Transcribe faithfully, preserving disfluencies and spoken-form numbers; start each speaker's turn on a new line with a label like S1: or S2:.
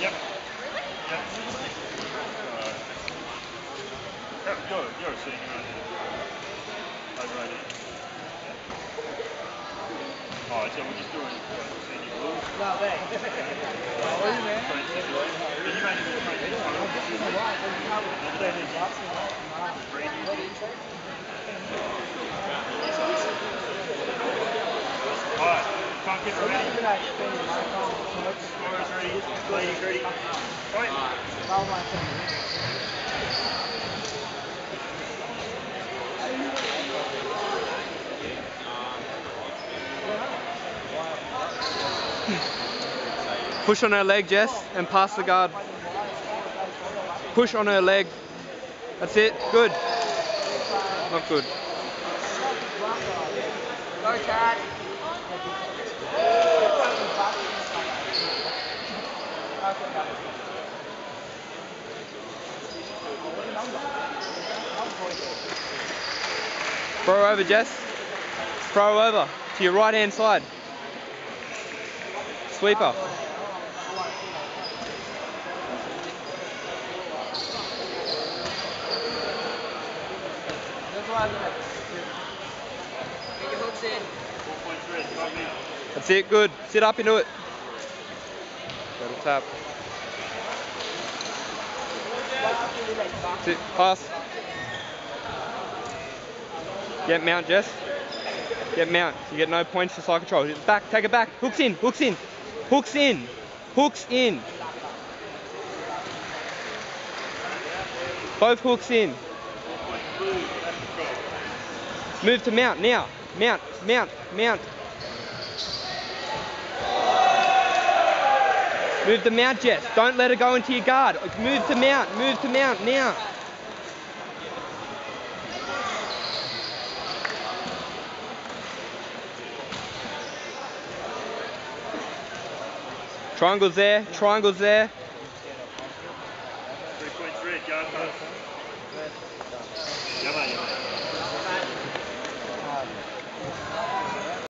S1: Yep. Yep. Uh, you're, you're sitting right here. Over right here. Yeah. Alright, so we're just doing uh, senior rules. No, thanks. Can you make it train this one off? And then it's alright, can't get ready. Scorers ready, ladies ready. Right.
S2: Push on her leg, Jess, and pass the guard. Push on her leg. That's it. Good. Not good.
S3: Go, Cat.
S2: Throw over, Jess. Throw over to your right hand side. Sweeper.
S3: Get your hooks in.
S2: That's it, good. Sit up into it. Little tap. Sit, pass. Get mount, Jess. Get mount. You get no points for side control. Back, take it back. Hooks in, hooks in. Hooks in. Hooks in. Both hooks in. Move to mount now. Mount, mount, mount. Move to mount, Jess. Don't let her go into your guard. Move to mount, move to mount now. Triangles there, triangles there.
S1: Three points red, guard pass. Yumma, yumma.